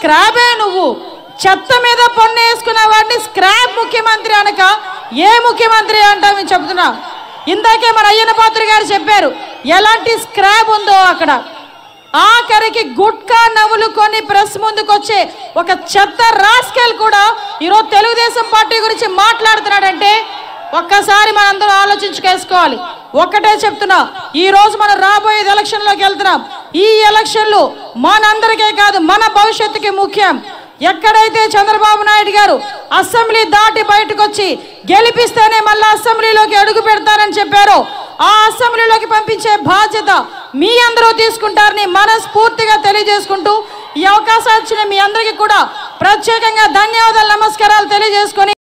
స్క్రాబే నువ్వు చెత్త మీద పన్ను వేసుకున్న వాడిని స్క్రాప్ ముఖ్యమంత్రి అనక ఏ ముఖ్యమంత్రి అంటామని చెప్తున్నా. ఇందాకే మన అయ్యన్న పాత్ర గారు చెప్పారు ఎలాంటి స్క్రాప్ ఉందో అక్కడ. ఆఖరికి గుట్కా నవ్వులు కొని ప్రెస్ ముందుకు వచ్చే ఒక చెత్త రాస్కెల్ కూడా ఈరోజు తెలుగుదేశం పార్టీ గురించి మాట్లాడుతున్నాడంటే ఒక్కసారి మనందరూ ఆలోచించుకేసుకోవాలి. ఒక్కటే చెప్తున్నా, ఈ రోజు మనం రాబోయే ఎలక్షన్లోకి వెళ్తున్నాం. ఈ ఎలక్షన్లు మనందరికీ కాదు మన భవిష్యత్తుకి ముఖ్యం. ఎక్కడైతే చంద్రబాబు నాయుడు గారు అసెంబ్లీ దాటి బయటకు వచ్చి గెలిపిస్తేనే మళ్ళీ అసెంబ్లీలోకి అడుగు పెడతారని చెప్పారో ఆ అసెంబ్లీలోకి పంపించే బాధ్యత మీ అందరూ తీసుకుంటారని మనస్ఫూర్తిగా తెలియజేసుకుంటూ ఈ అవకాశం ఇచ్చిన మీ అందరికీ కూడా ప్రత్యేకంగా ధన్యవాదాలు, నమస్కారాలు తెలియజేసుకొని